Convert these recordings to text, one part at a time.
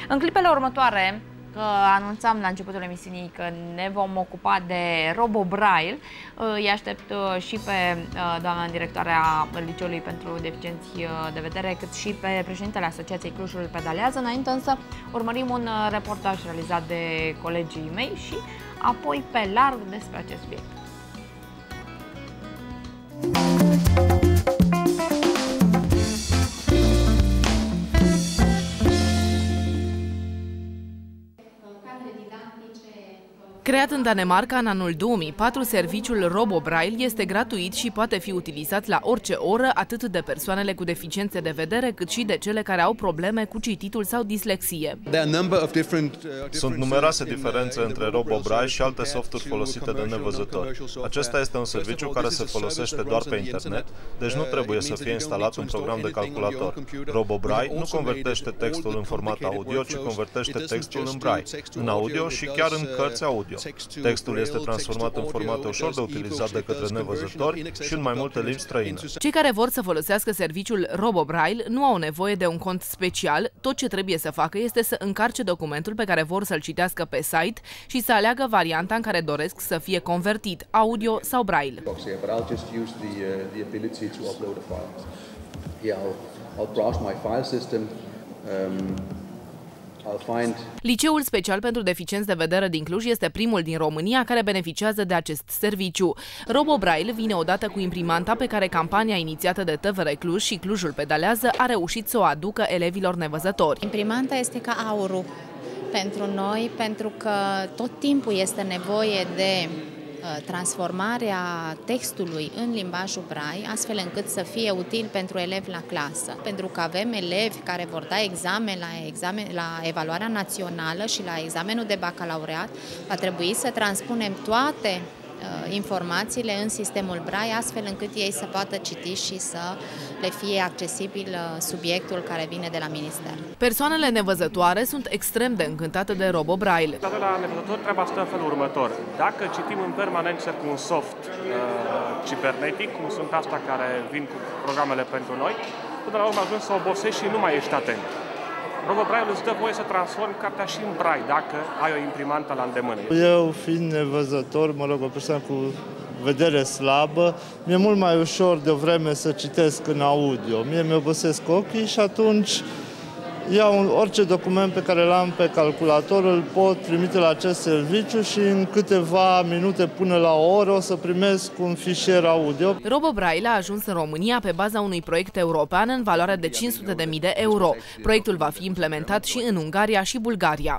În clipele următoare, anunțam la începutul emisiunii că ne vom ocupa de Robo Braille. Îi aștept și pe doamna directoarea Liceului pentru Deficienți de Vedere, cât și pe președintele Asociației Clujul Pedalează. Înainte însă urmărim un reportaj realizat de colegii mei și apoi pe larg despre acest subiect. Creat în Danemarca în anul 2004, serviciul Robo Braille este gratuit și poate fi utilizat la orice oră, atât de persoanele cu deficiențe de vedere, cât și de cele care au probleme cu cititul sau dislexie. Sunt numeroase diferențe între Robo Braille și alte softuri folosite de nevăzători. Acesta este un serviciu care se folosește doar pe internet, deci nu trebuie să fie instalat un program de calculator. Robo Braille nu convertește textul în format audio, ci convertește textul în braille, în audio și chiar în cărți audio. Textul este transformat în formate ușor de utilizat de către nevăzători și în mai multe limbi străine. Cei care vor să folosească serviciul Robo Braille nu au nevoie de un cont special. Tot ce trebuie să facă este să încarce documentul pe care vor să-l citească pe site și să aleagă varianta în care doresc să fie convertit, audio sau braille. Liceul Special pentru Deficienți de Vedere din Cluj este primul din România care beneficiază de acest serviciu. Robo Braille vine odată cu imprimanta pe care campania inițiată de TVR Cluj și Clujul Pedalează a reușit să o aducă elevilor nevăzători. Imprimanta este ca aurul pentru noi, pentru că tot timpul este nevoie de transformarea textului în limbajul Braille, astfel încât să fie util pentru elevi la clasă. Pentru că avem elevi care vor da la evaluarea națională și la examenul de bacalaureat, va trebui să transpunem toate informațiile în sistemul Braille, astfel încât ei să poată citi și să le fie accesibil subiectul care vine de la minister. Persoanele nevăzătoare sunt extrem de încântate de Robo Braille. La nevăzători treaba stă în felul următor. Dacă citim în permanență cu un soft cibernetic, cum sunt astea care vin cu programele pentru noi, până la urmă ajungi să obosești și nu mai ești atent. Robo Braille îți dă voie să transformi cartea și în braille, dacă ai o imprimantă la îndemână. Eu, fiind nevăzător, o persoană cu vedere slabă, mi-e mult mai ușor de o vreme să citesc în audio. Mie mi-obosesc ochii și atunci iau orice document pe care l-am pe calculator, îl pot trimite la acest serviciu și în câteva minute până la o oră o să primesc un fișier audio. Robo Braille a ajuns în România pe baza unui proiect european în valoare de 500.000 de euro. Proiectul va fi implementat și în Ungaria și Bulgaria.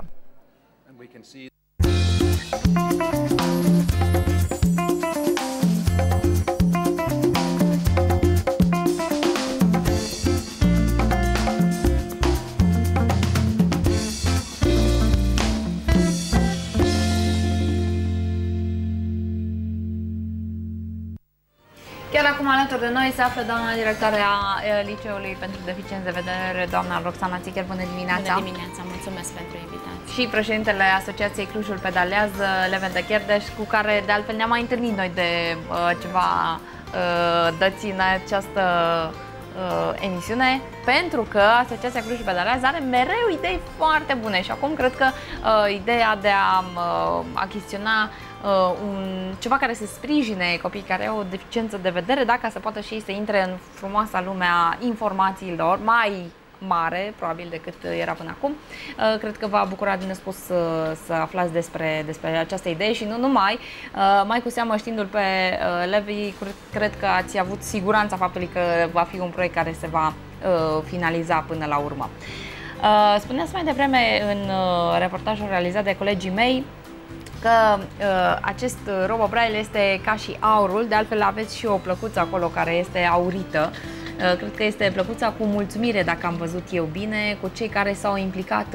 Chiar acum alături de noi se află doamna directoare a Liceului pentru Deficienți de Vedere, doamna Roxana Țicher. Bună dimineața! Bună dimineața! Mulțumesc pentru invitație! Și președintele Asociației Clujul Pedalează, Leven de Cherdeș, cu care de altfel ne-am mai întâlnit noi de ceva dăți în această emisiune, pentru că Asociația Clujul Pedalează are mereu idei foarte bune și acum cred că ideea de a achiziționa ceva care să sprijine copiii care au o deficiență de vedere, dacă se poate și ei să intre în frumoasa lumea informațiilor, mai mare, probabil, decât era până acum. Cred că v-a bucurat din nespus să aflați despre această idee și nu numai. Mai cu seamă, știindu-l pe Levi, cred că ați avut siguranța faptului că va fi un proiect care se va finaliza până la urmă. Spuneați mai devreme în reportajul realizat de colegii mei că acest Robo Braille este ca și aurul, de altfel aveți și o plăcuță acolo care este aurită. Cred că este plăcuța cu mulțumire, dacă am văzut eu bine, cu cei care s-au implicat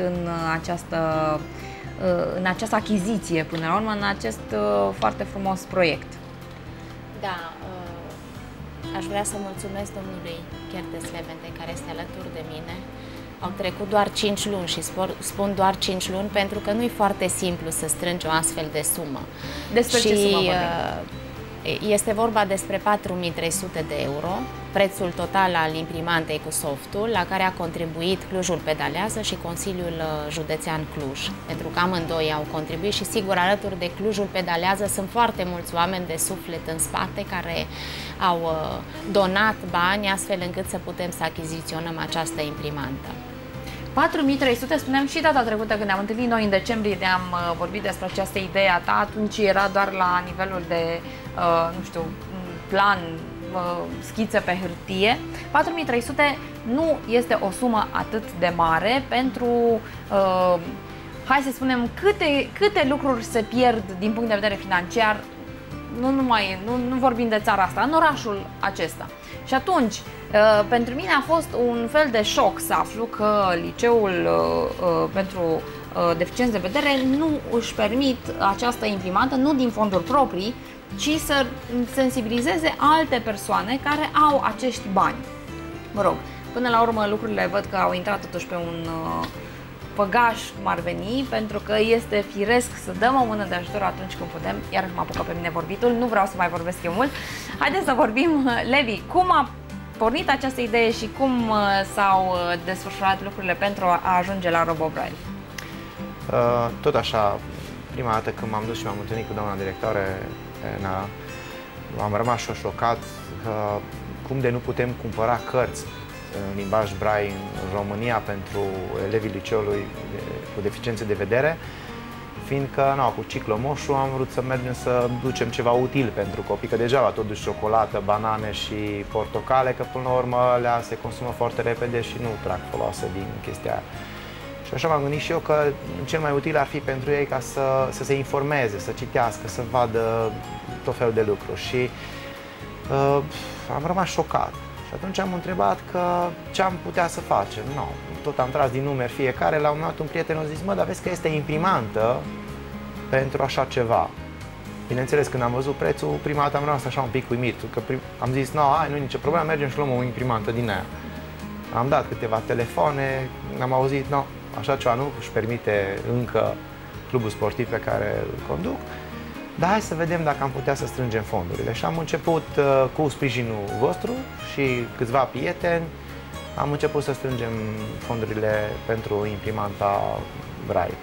în această achiziție, până la urmă, în acest foarte frumos proiect. Da, aș vrea să mulțumesc domnului Cherdeș Levente, care este alături de mine. Au trecut doar 5 luni și spun doar 5 luni pentru că nu e foarte simplu să strângi o astfel de sumă. Despre ce sumă vorbim? Este vorba despre 4.300 de euro, prețul total al imprimantei cu softul, la care a contribuit Clujul Pedalează și Consiliul Județean Cluj, pentru că amândoi au contribuit și sigur alături de Clujul Pedalează sunt foarte mulți oameni de suflet în spate care au donat bani astfel încât să putem să achiziționăm această imprimantă. 4.300, spuneam și data trecută când ne-am întâlnit noi în decembrie, ne-am vorbit despre această idee a ta, atunci era doar la nivelul de, nu știu, plan, schiță pe hârtie. 4.300 nu este o sumă atât de mare pentru, hai să spunem, câte lucruri se pierd din punct de vedere financiar, nu vorbim de țara asta, în orașul acesta. Și atunci, pentru mine a fost un fel de șoc să aflu că liceul pentru deficienți de vedere nu își permit această imprimantă, nu din fonduri proprii, ci să sensibilizeze alte persoane care au acești bani. Mă rog, până la urmă lucrurile văd că au intrat totuși pe un făgaș, cum ar veni, pentru că este firesc să dăm o mână de ajutor atunci când putem. Iarăși mă apucă pe mine vorbitul, nu vreau să mai vorbesc eu mult. Haideți să vorbim, Levi, cum a pornit această idee și cum s-au desfășurat lucrurile pentru a ajunge la RoboBraille? Tot așa, prima dată când m-am dus și m-am întâlnit cu doamna directoare, am rămas șocat că cum de nu putem cumpăra cărți în limbaj Braille în România pentru elevii liceului cu deficiențe de vedere, fiindcă cu ciclomoșul am vrut să mergem să ducem ceva util pentru copii, că deja tot duci ciocolată, banane și portocale, că până la urmă se consumă foarte repede și nu trag foloase din chestia aia. Și așa m-am gândit și eu că cel mai util ar fi pentru ei ca să se informeze, să citească, să vadă tot felul de lucruri. Și am rămas șocat. Și atunci am întrebat că ce am putea să facem. Tot am tras din numeri fiecare, la un moment dat un prieten a zis, mă, dar vezi că este imprimantă pentru așa ceva. Bineînțeles, când am văzut prețul, prima dată am rămas așa un pic uimit, că am zis, nu e nicio problemă, mergem și luăm o imprimantă din aia. Am dat câteva telefoane, am auzit, așa ceva nu își permite încă clubul sportiv pe care îl conduc, dar hai să vedem dacă am putea să strângem fondurile. Și am început cu sprijinul vostru și câțiva prieteni, am început să strângem fondurile pentru imprimanta Braille.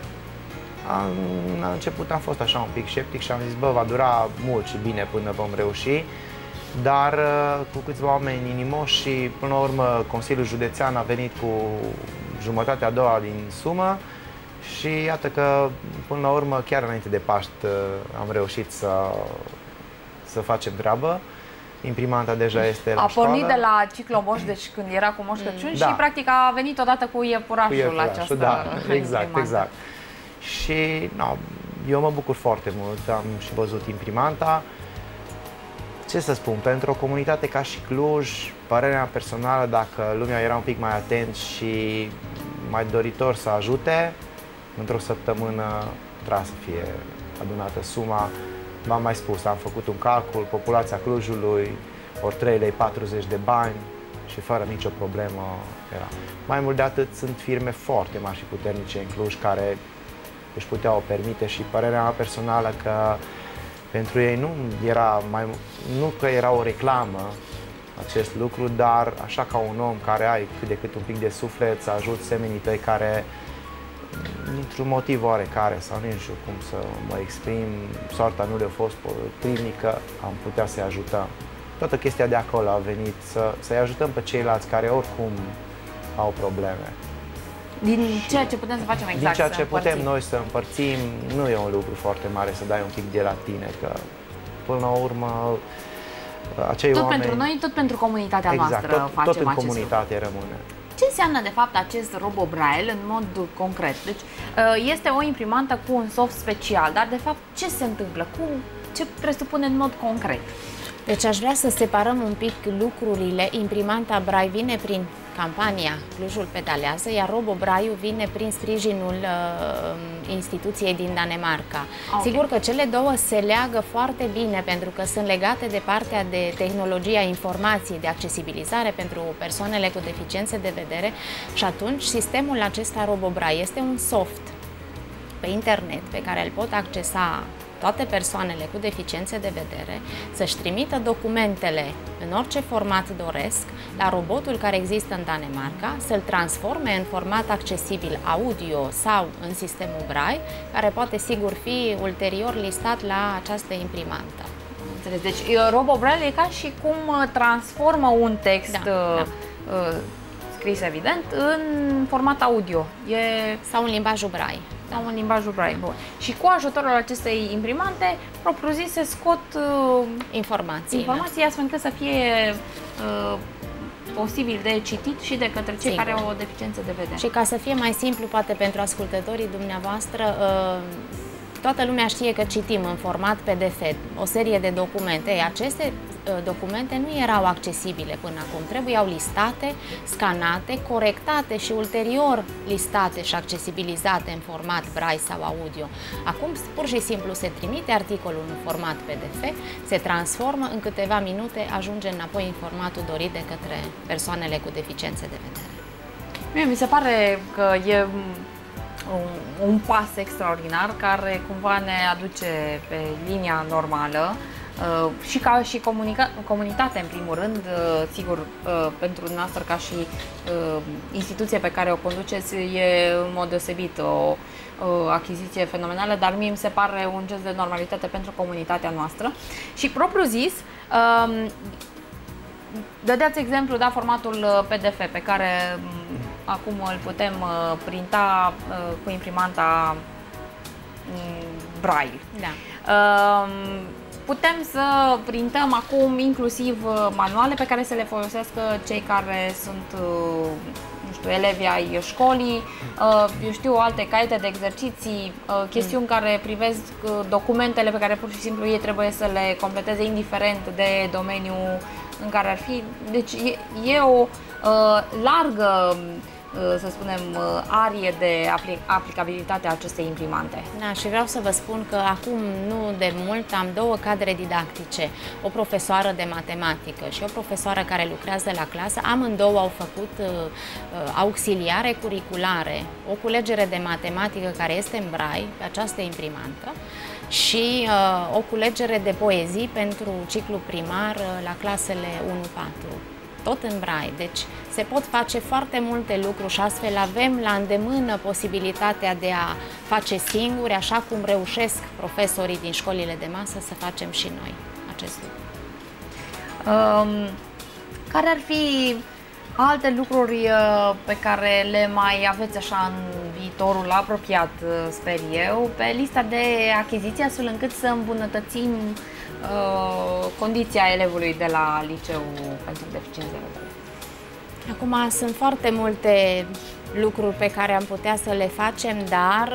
La început am fost așa un pic sceptic și am zis, bă, va dura mult și bine până vom reuși, dar cu câțiva oameni inimoși și până la urmă Consiliul Județean a venit cu jumătatea a doua din sumă și iată că până la urmă, chiar înainte de Paști, am reușit să facem treabă. Imprimanta deja este la școală. A pornit de la ciclomoș, deci când era cu Moș Crăciun și practic a venit odată cu iepurașul această exact. Și eu mă bucur foarte mult, am și văzut imprimanta. Ce să spun, pentru o comunitate ca și Cluj, părerea personală, dacă lumea era un pic mai atent și mai doritor să ajute, într-o săptămână trebuia să fie adunată suma. V-am mai spus, am făcut un calcul, populația Clujului, ori 3 lei 40 de bani și fără nicio problemă era. Mai mult de atât, sunt firme foarte mari și puternice în Cluj care își puteau permite și părerea mea personală că pentru ei nu că era o reclamă acest lucru, dar așa ca un om care ai cât de cât un pic de suflet să ajut semenii tăi care dintr-un motiv oarecare sau nu știu cum să mă exprim, soarta nu le-a fost potrivnică, am putea să-i ajutăm. Toată chestia de acolo a venit să-i ajutăm pe ceilalți care oricum au probleme. Din ceea ce putem să facem exact. Din ceea ce putem noi să împărțim, nu e un lucru foarte mare să dai un pic de la tine, că până la urmă acei tot oameni... pentru noi, tot pentru comunitatea noastră facem tot în acest comunitate lucru. Rămâne. Ce înseamnă de fapt acest RoboBraille în mod concret? Deci este o imprimantă cu un soft special, dar de fapt ce se întâmplă? Ce presupune în mod concret? Deci aș vrea să separăm un pic lucrurile. Imprimanta Braille vine prin campania Clujul Pedalează, iar RoboBraille vine prin sprijinul instituției din Danemarca. Okay. Sigur că cele două se leagă foarte bine pentru că sunt legate de partea de tehnologia informației, de accesibilizare pentru persoanele cu deficiențe de vedere și atunci sistemul acesta RoboBraille este un soft pe internet pe care îl pot accesa toate persoanele cu deficiențe de vedere să-și trimită documentele în orice format doresc la robotul care există în Danemarca, să-l transforme în format accesibil audio sau în sistemul Braille, care poate sigur fi ulterior listat la această imprimantă. Deci RoboBraille e ca și cum transformă un text scris, evident, în format audio. Sau în limbajul Braille. Sau în limbajul Braille. Bun. Și cu ajutorul acestei imprimante, propriu-zis, se scot informații astfel încât să fie posibil de citit și de către cei care au o deficiență de vedere. Și ca să fie mai simplu, poate pentru ascultătorii dumneavoastră, toată lumea știe că citim în format PDF o serie de documente. Aceste documente nu erau accesibile până acum. Trebuiau listate, scanate, corectate și ulterior listate și accesibilizate în format Braille sau audio. Acum pur și simplu se trimite articolul în format PDF, se transformă, în câteva minute ajunge înapoi în formatul dorit de către persoanele cu deficiențe de vedere. Mie mi se pare că e un pas extraordinar care cumva ne aduce pe linia normală și ca și comunitate, în primul rând, sigur, pentru noastră ca și instituție pe care o conduceți, e în mod deosebit o achiziție fenomenală, dar mie mi se pare un gest de normalitate pentru comunitatea noastră. Și propriu zis, dădeați exemplu, da, formatul PDF pe care acum îl putem printa cu imprimanta Braille. Da. Putem să printăm acum inclusiv manuale pe care să le folosească cei care sunt, nu știu, elevi ai școlii, eu știu, alte caiete de exerciții, chestiuni care privesc documentele pe care pur și simplu ei trebuie să le completeze indiferent de domeniul în care ar fi. Deci e o largă, să spunem, arie de aplicabilitate a acestei imprimante. Da, și vreau să vă spun că acum, nu de mult, am două cadre didactice, o profesoară de matematică și o profesoară care lucrează la clasă. Amândouă au făcut auxiliare curriculare, o culegere de matematică care este în Braille pe această imprimantă și o culegere de poezii pentru ciclu primar la clasele 1-4. Tot în Braille. Deci se pot face foarte multe lucruri și astfel avem la îndemână posibilitatea de a face singuri, așa cum reușesc profesorii din școlile de masă, să facem și noi acest lucru. Care ar fi alte lucruri pe care le mai aveți așa în viitorul apropiat, sper eu, pe lista de achiziții, astfel încât să îmbunătățim condiția elevului de la liceu pentru deficiențe de vedere? Acum sunt foarte multe lucruri pe care am putea să le facem, dar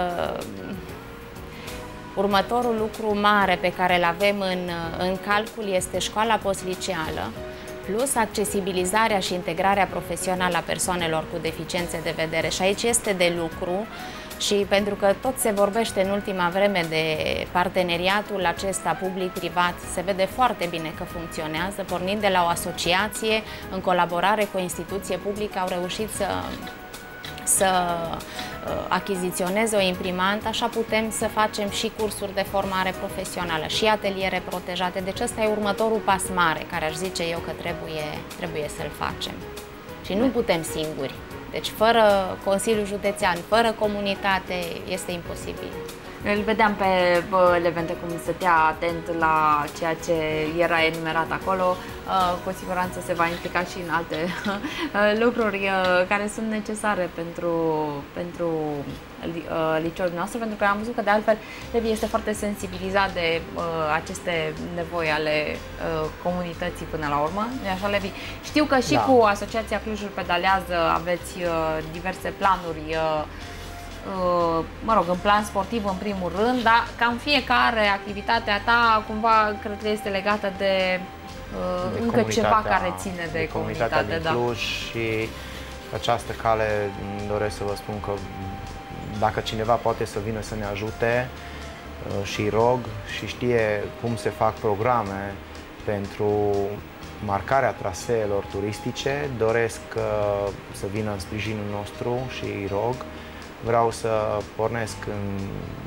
următorul lucru mare pe care îl avem în calcul este școala postliceală, plus accesibilizarea și integrarea profesională a persoanelor cu deficiențe de vedere. Și aici este de lucru. Și pentru că tot se vorbește în ultima vreme de parteneriatul acesta public-privat, se vede foarte bine că funcționează, pornind de la o asociație, în colaborare cu o instituție publică, au reușit să achiziționeze o imprimantă, așa putem să facem și cursuri de formare profesională, și ateliere protejate. Deci ăsta e următorul pas mare, care aș zice eu că trebuie să-l facem. Și nu putem singuri. Deci fără Consiliul Județean, fără comunitate, este imposibil. Îl vedeam pe Levente cum stătea atent la ceea ce era enumerat acolo. Cu siguranță se va implica și în alte lucruri care sunt necesare pentru liceul nostru, pentru că am văzut că de altfel Levi este foarte sensibilizat de aceste nevoi ale comunității până la urmă. E așa, Levi? Știu că și cu Asociația Clujul Pedalează aveți diverse planuri, mă rog, în plan sportiv în primul rând, dar cam fiecare activitatea ta cumva cred că este legată de încă ceva care ține de comunitatea din Cluj și această cale doresc să vă spun că dacă cineva poate să vină să ne ajute și rog și știe cum se fac programe pentru marcarea traseelor turistice, doresc să vină în sprijinul nostru și rog. Vreau să pornesc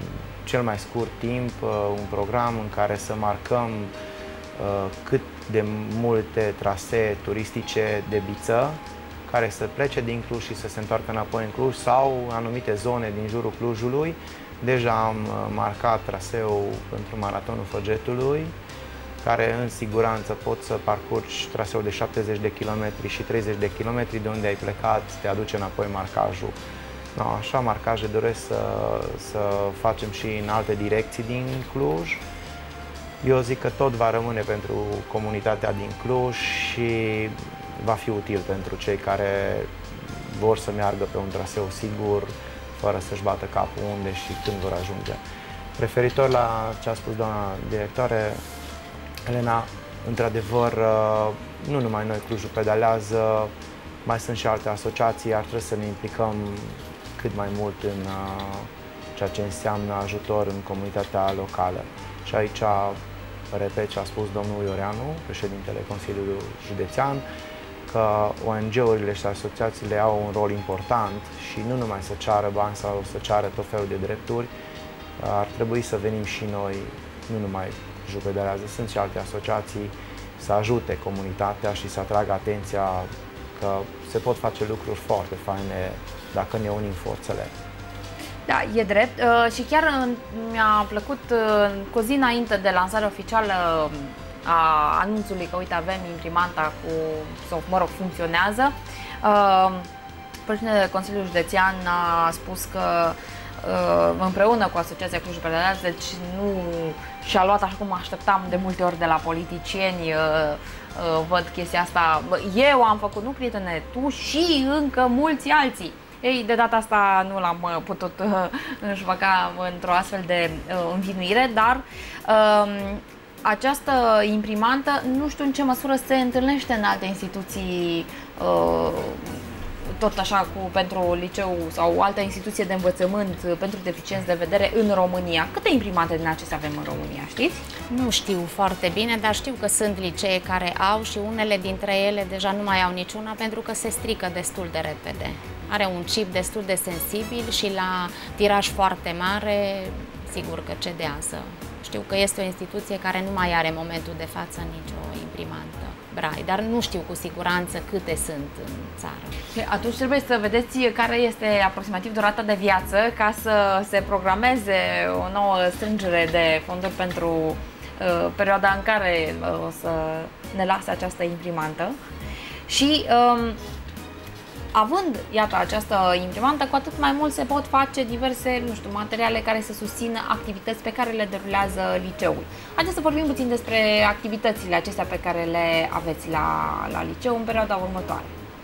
cel mai scurt timp un program în care să marcăm cât de multe trasee turistice de biță care să plece din Cluj și să se întoarcă înapoi în Cluj sau anumite zone din jurul Clujului. Deja am marcat traseul pentru Maratonul Făgetului, care în siguranță poți să parcurgi traseul de 70 de km și 30 de km de unde ai plecat, te aduce înapoi marcajul. No, așa marcaje doresc să facem și în alte direcții din Cluj. Eu zic că tot va rămâne pentru comunitatea din Cluj și va fi util pentru cei care vor să meargă pe un traseu sigur, fără să-și bată capul unde și când vor ajunge. Referitor la ce a spus doamna directoare, Elena, într-adevăr, nu numai noi Clujul Pedalează, mai sunt și alte asociații, ar trebui să ne implicăm cât mai mult în ceea ce înseamnă ajutor în comunitatea locală. Și aici, repet ce a spus domnul Ioreanu, președintele Consiliului Județean, că ONG-urile și asociațiile au un rol important și nu numai să ceară bani sau să ceară tot felul de drepturi, ar trebui să venim și noi, nu numai Clujul Pedalează, sunt și alte asociații, să ajute comunitatea și să atragă atenția că se pot face lucruri foarte faine dacă ne unim forțele. Da, e drept și chiar mi-a plăcut cu o zi înainte de lansarea oficială a anunțului că, uite, avem imprimanta cu, sau, mă rog, funcționează. Președintele Consiliului Județean a spus că împreună cu Asociația Clujul Pedalează, deci nu și-a luat așa cum așteptam de multe ori de la politicieni, văd chestia asta, eu am făcut, nu prietene, tu și încă mulți alții. Ei, de data asta nu l-am putut înșfăca într-o astfel de învinuire, dar această imprimantă nu știu în ce măsură se întâlnește în alte instituții, tot așa pentru liceu sau altă instituție de învățământ pentru deficienți de vedere în România. Câte imprimante din acestea avem în România, știți? Nu știu foarte bine, dar știu că sunt licee care au și unele dintre ele deja nu mai au niciuna pentru că se strică destul de repede. Are un chip destul de sensibil și la tiraj foarte mare, sigur că cedează. Știu că este o instituție care nu mai are în momentul de față nicio imprimantă Braille, dar nu știu cu siguranță câte sunt în țară. Atunci trebuie să vedeți care este aproximativ durata de viață ca să se programeze o nouă strângere de fonduri pentru perioada în care o să ne lase această imprimantă. Și având, iată, această imprimantă, cu atât mai mult se pot face diverse, nu știu, materiale care să susțină activități pe care le derulează liceul. Haideți să vorbim puțin despre activitățile acestea pe care le aveți la liceu în perioada următoare.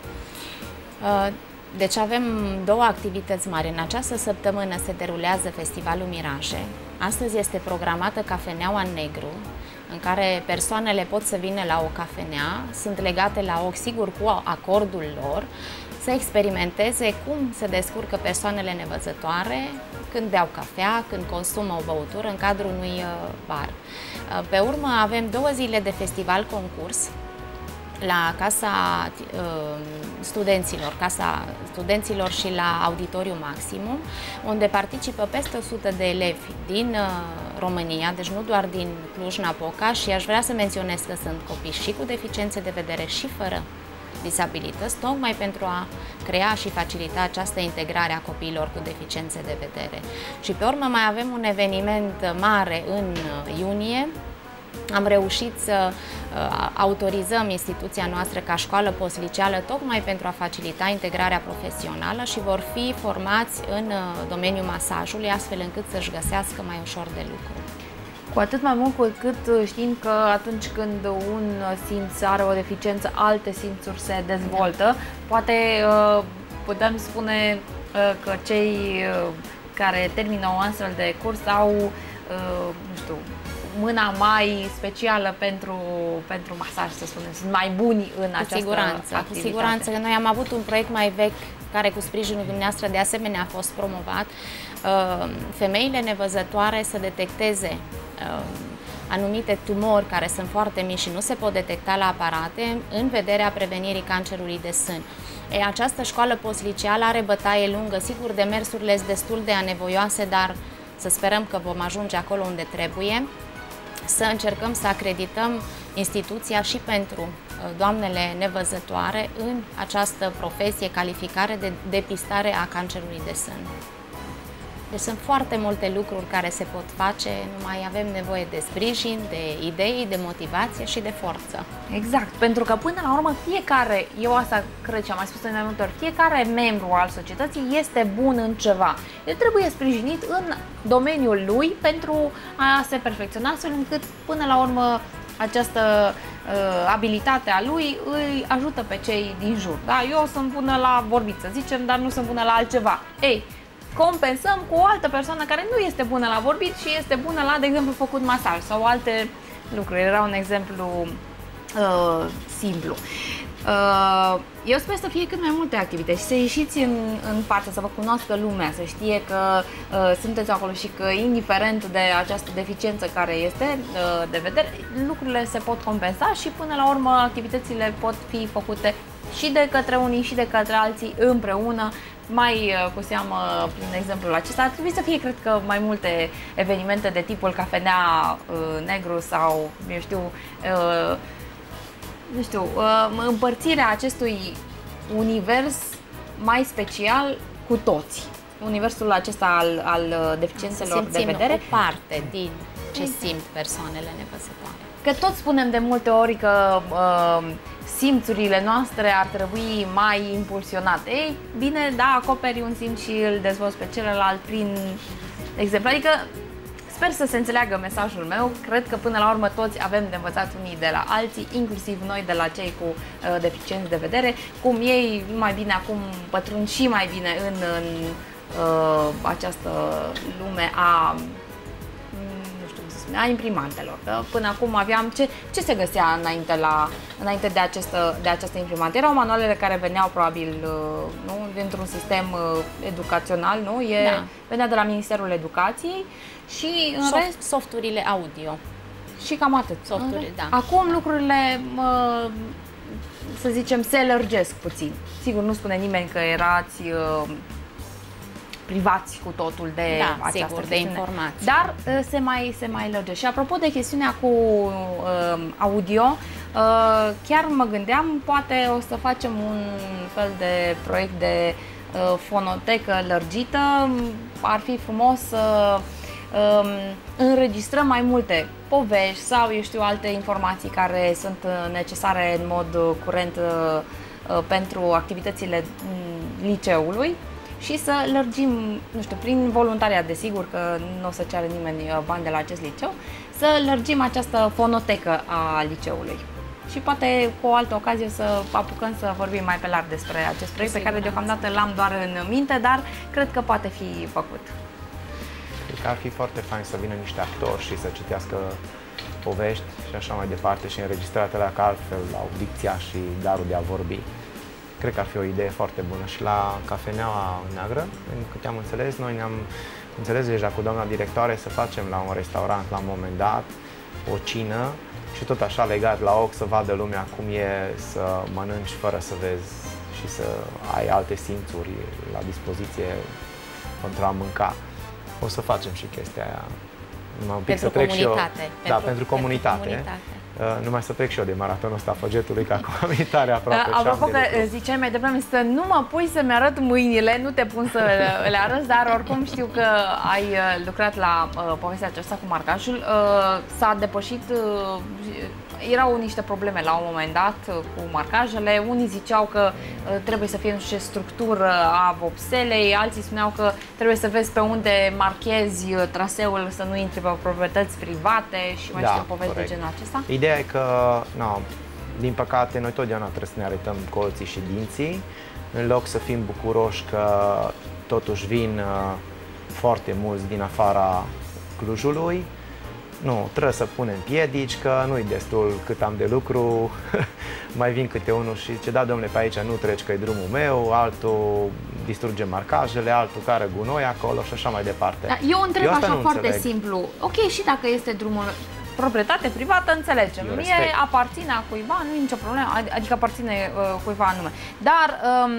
Deci avem două activități mari. În această săptămână se derulează Festivalul Miraje. Astăzi este programată Cafeneaua în Negru, în care persoanele pot să vină la o cafenea, sunt legate la ochi, sigur, cu acordul lor, să experimenteze cum se descurcă persoanele nevăzătoare când beau cafea, când consumă o băutură în cadrul unui bar. Pe urmă avem 2 zile de festival concurs la Casa Studenților și la Auditoriu Maximum, unde participă peste 100 de elevi din România, deci nu doar din Cluj-Napoca, și aș vrea să menționez că sunt copii și cu deficiențe de vedere și fără disabilități, tocmai pentru a crea și facilita această integrare a copiilor cu deficiențe de vedere. Și pe urmă mai avem un eveniment mare în iunie. Am reușit să autorizăm instituția noastră ca școală postliceală tocmai pentru a facilita integrarea profesională și vor fi formați în domeniul masajului, astfel încât să-și găsească mai ușor de lucru. Cu atât mai mult cu cât știm că atunci când un simț are o deficiență, alte simțuri se dezvoltă. Poate putem spune că cei care termină un astfel de curs au, nu știu, mâna mai specială pentru masaj, să spunem. Sunt mai buni în această activitate. Cu siguranță. Noi am avut un proiect mai vechi care cu sprijinul dumneavoastră de asemenea a fost promovat. Femeile nevăzătoare să detecteze anumite tumori care sunt foarte mici și nu se pot detecta la aparate în vederea prevenirii cancerului de sân. Această școală postliceală are bătaie lungă, sigur demersurile sunt destul de anevoioase, dar să sperăm că vom ajunge acolo unde trebuie, să încercăm să acredităm instituția și pentru doamnele nevăzătoare în această profesie, calificare de depistare a cancerului de sân. Deci sunt foarte multe lucruri care se pot face, numai avem nevoie de sprijin, de idei, de motivație și de forță. Exact, pentru că până la urmă fiecare, eu asta cred și am mai spus de mai multe ori, fiecare membru al societății este bun în ceva. El trebuie sprijinit în domeniul lui pentru a se perfecționa, astfel încât până la urmă această abilitate a lui îi ajută pe cei din jur. Da? Eu sunt bună la vorbit, să zicem, dar nu sunt bună la altceva. Ei, compensăm cu o altă persoană care nu este bună la vorbit și este bună la, de exemplu, făcut masaj sau alte lucruri. Era un exemplu simplu. Eu sper să fie cât mai multe activități și să ieșiți în față, să vă cunoască lumea, să știe că sunteți acolo și că, indiferent de această deficiență care este de vedere, lucrurile se pot compensa și, până la urmă, activitățile pot fi făcute și de către unii și de către alții împreună. Mai cu seamă, prin exemplul acesta, ar trebui să fie, cred că, mai multe evenimente de tipul cafenea negru sau, eu știu, împărțirea acestui univers mai special cu toți. Universul acesta al deficiențelor de vedere. O parte din ce simt persoanele nevăzătoare. Că tot spunem de multe ori că simțurile noastre ar trebui mai impulsionate. Ei, bine, da, acoperi un simț și îl dezvolți pe celălalt prin exemplu. Adică sper să se înțeleagă mesajul meu. Cred că până la urmă toți avem de învățat unii de la alții, inclusiv noi de la cei cu deficiențe de vedere, cum ei mai bine acum pătrund și mai bine în această lume a imprimantelor. Că până acum aveam ce se găsea înainte de această imprimantă. Erau manualele care veneau probabil nu, dintr-un sistem educațional, nu? Venea de la Ministerul Educației și în rest softurile audio. Și cam atât. Da. Acum lucrurile să zicem se lărgesc puțin. Sigur, nu spune nimeni că erați privați cu totul de această de informații. Dar se mai lărge. Și apropo de chestiunea cu audio, chiar mă gândeam, poate o să facem un fel de proiect de fonotecă lărgită. Ar fi frumos să înregistrăm mai multe povești sau, eu știu, alte informații care sunt necesare în mod curent pentru activitățile liceului și să lărgim, nu știu, prin voluntariat, desigur că nu o să ceară nimeni bani de la acest liceu, să lărgim această fonotecă a liceului. Și poate cu o altă ocazie să apucăm să vorbim mai pe larg despre acest proiect, pe care deocamdată l-am doar în minte, dar cred că poate fi făcut. Cred că ar fi foarte fain să vină niște actori și să citească povești și așa mai departe și înregistrate la ca altfel au dicția și darul de a vorbi. Cred că ar fi o idee foarte bună și la Cafeneaua Neagră, în câte am înțeles, noi ne-am înțeles deja cu doamna directoare să facem la un restaurant la un moment dat o cină și tot așa legat la ochi să vadă lumea cum e să mănânci fără să vezi și să ai alte simțuri la dispoziție pentru a mânca. O să facem și chestia aia. Numai un pic pentru să trec comunitate. Și eu, pentru comunitate. Numai să trec și eu de maratonul ăsta Făgetului, ca cu amintare aproape. Apropo că ziceai mai devreme să nu mă pui să-mi arăt mâinile, nu te pun să le arăți, dar oricum știu că ai lucrat la povestea aceasta cu marcajul. S-a depășit, erau niște probleme la un moment dat cu marcajele. Unii ziceau că trebuie să fie nu știu ce structură a vopselei, alții spuneau că trebuie să vezi pe unde marchezi traseul, să nu intri pe proprietăți private și mai știu povesti de genul acesta. Ideea e că, din păcate, noi totdeauna trebuie să ne arătăm colții și dinții, în loc să fim bucuroși că totuși vin foarte mulți din afara Clujului. Nu, trebuie să punem piedici, că nu-i destul cât am de lucru, mai vin câte unul și zice, da, domnule, pe aici nu treci că e drumul meu, altul distruge marcajele, altul care gunoi acolo și așa mai departe. Da, eu întreb așa foarte simplu, ok, și dacă este drumul proprietate privată, înțelegem, mie aparține a cuiva, nu e nicio problemă, adică aparține cuiva anume, dar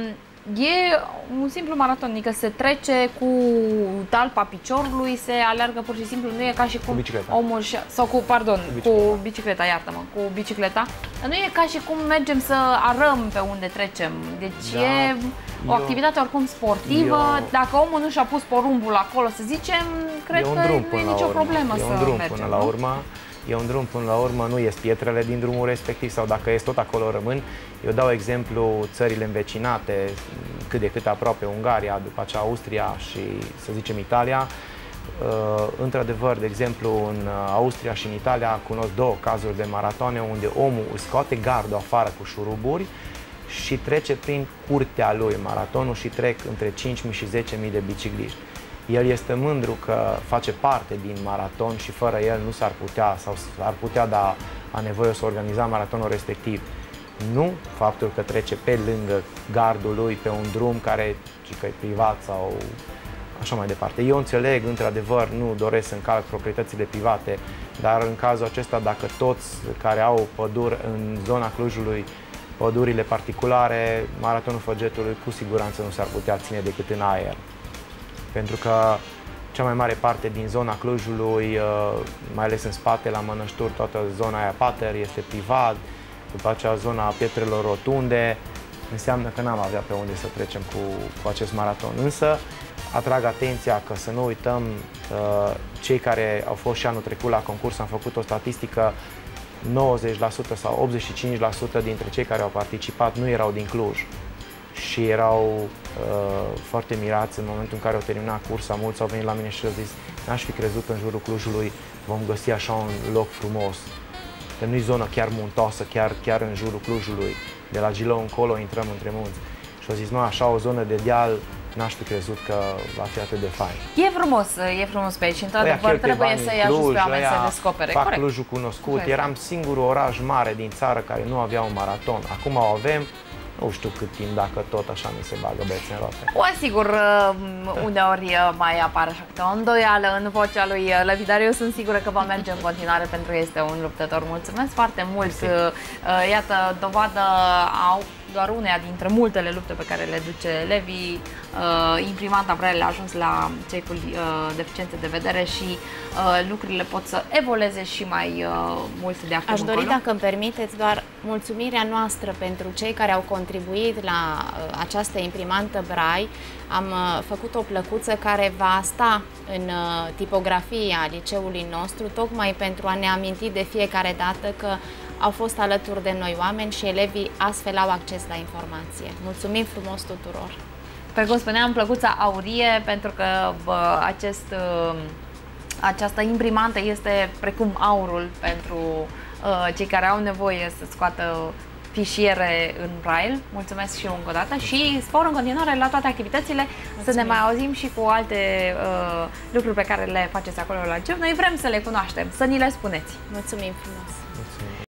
E un simplu maraton, adică se trece cu talpa piciorului, se aleargă pur și simplu, nu e ca și cum omul sau cu, pardon, cu bicicleta, iartă-mă, cu bicicleta. Nu e ca și cum mergem să arăm pe unde trecem. Deci e o activitate oricum sportivă. Dacă omul nu și-a pus porumbul acolo, să zicem, cred că nu e nicio problemă să mergem. Până la urmă. E un drum până la urmă, nu ies pietrele din drumul respectiv sau dacă ies tot acolo rămân. Eu dau exemplu țările învecinate, cât de cât aproape Ungaria, după aceea Austria și să zicem Italia. Într-adevăr, de exemplu, în Austria și în Italia cunosc două cazuri de maratoane unde omul își scoate gardul afară cu șuruburi și trece prin curtea lui maratonul și trec între 5.000 și 10.000 de bicicliști. El este mândru că face parte din maraton și fără el nu s-ar putea sau s-ar putea da a nevoie să organiza maratonul respectiv. Nu faptul că trece pe lângă gardul lui pe un drum care e privat sau așa mai departe. Eu înțeleg, într-adevăr, nu doresc să încalc proprietățile private, dar în cazul acesta, dacă toți care au păduri în zona Clujului, pădurile particulare, maratonul Făgetului cu siguranță nu s-ar putea ține decât în aer. Pentru că cea mai mare parte din zona Clujului, mai ales în spate, la Mănășturi, toată zona aia Pater este privat, după aceea zona Pietrelor Rotunde, înseamnă că n-am avea pe unde să trecem cu acest maraton. Însă, atrag atenția că să nu uităm, cei care au fost și anul trecut la concurs, am făcut o statistică, 90% sau 85% dintre cei care au participat nu erau din Cluj. Și erau foarte mirați în momentul în care au terminat cursa. Mulți au venit la mine și au zis: n-aș fi crezut că în jurul Clujului vom găsi așa un loc frumos. Că nu-i zonă chiar muntoasă, chiar în jurul Clujului. De la Gilău încolo intrăm între munți. Și au zis: nu, așa o zonă de deal, n-aș fi crezut că va fi atât de fain. E frumos pe aici, într-adevăr trebuie să-i ajuți pe oameni să descopere. Fac Clujul cunoscut. Eram singurul oraș mare din țară care nu avea un maraton. Acum o avem. Nu știu cât timp, dacă tot așa mi se bagă bețe în roate. O asigur, uneori mai apare așa câte o îndoială în vocea lui Levi, dar eu sunt sigură că va merge în continuare pentru că este un luptător. Mulțumesc foarte mult! Iată, dovadă au doar uneia dintre multele lupte pe care le duce Levi. Imprimanta Braille a ajuns la cei cu deficiențe de vedere și lucrurile pot să evolueze și mai mult de acum încolo. Aș dori, dacă îmi permiteți, doar mulțumirea noastră pentru cei care au contribuit la această imprimantă Braille. Am făcut o plăcuță care va sta în tipografia liceului nostru, tocmai pentru a ne aminti de fiecare dată că au fost alături de noi oameni și elevii astfel au acces la informație. Mulțumim frumos tuturor! Pe cum spuneam, plăcuța aurie, pentru că această imprimantă este precum aurul pentru cei care au nevoie să scoată fișiere în Braille. Mulțumesc și eu încă o dată și spor în continuare la toate activitățile. Mulțumim. Să ne mai auzim și cu alte lucruri pe care le faceți acolo la liceu. Noi vrem să le cunoaștem, să ni le spuneți. Mulțumim frumos!